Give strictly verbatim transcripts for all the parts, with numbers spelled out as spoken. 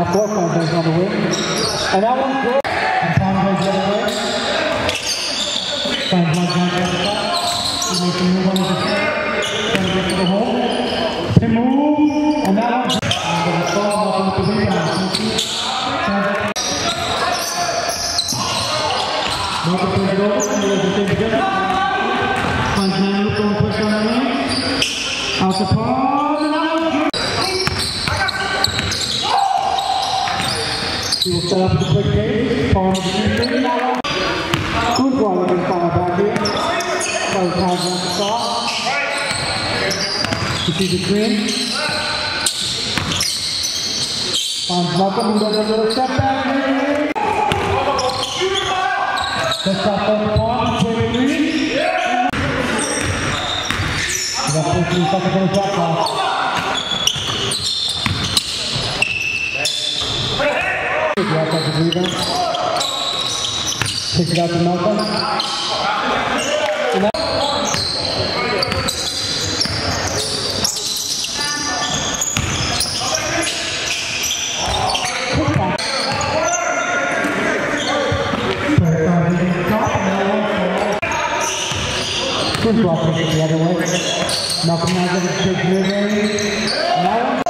half court, FANPAGE on the wing. And that one's good. And FANPAGE the other way. FANPAGE on the other side. He makes a move on the defense. Trying to get to the hole. Pin move. And that one's good. And there's a stall up with the rebound. Make it push it over. And there's a big together. FANPAGE man look on push on the wing. Out the palm. And that one's good. He will set up the quick pace, palm of the defense. Goon's going to fall back here. Probably times on the stop. You see the screen. Finds Malcolm, who does a little step back here. Let's stop on the palm, quick three. We got fifteen seconds on the shot clock. Drop off the rebound. Kick it out to Malcolm. And that Goon block it the other way. Malcolm now gets a big mid-range. Now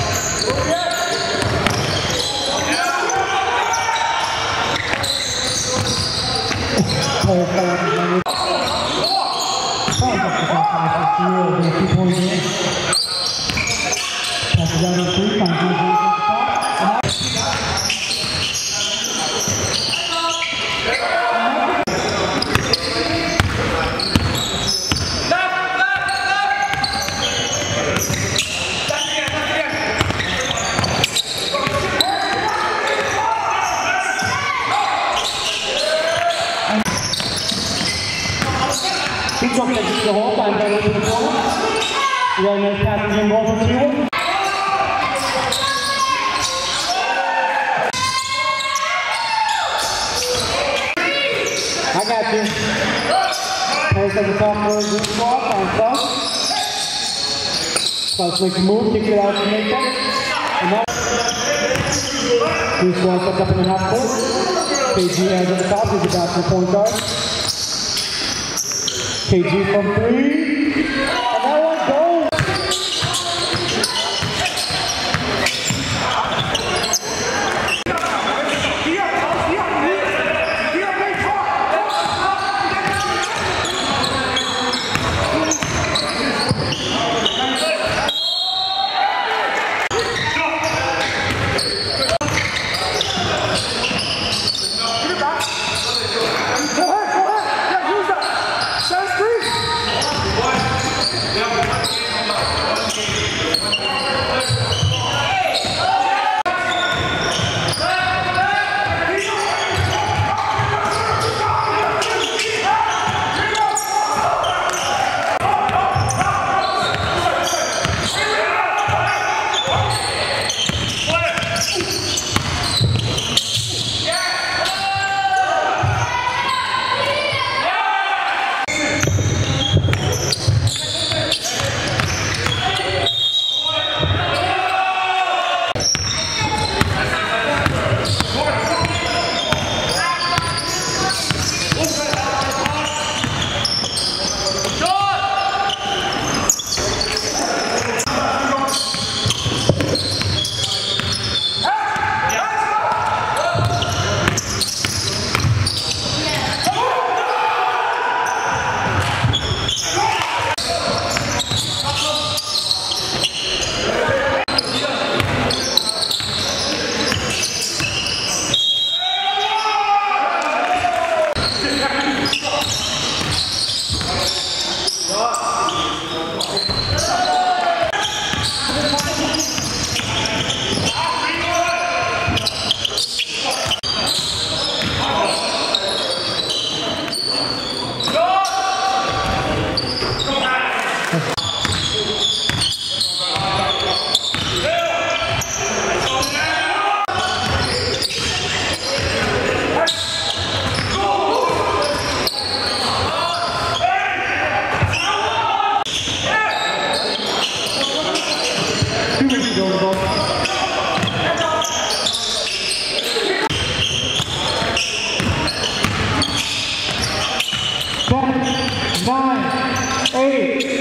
player fell out of the money. Probably up to that five for field with a two-point game. Pass it down to three, finds one at the top. He took it to the hole, finds out into the corner. We got a nice passing game ball from Stewart. I got you. Pace at the top for a good spot, finds Klaus. Klaus makes a move, kicks it out to make it. And that. Two squads up in the half court. K G hands at the top, he's about to point guard. K G from three, and that one goes. eight,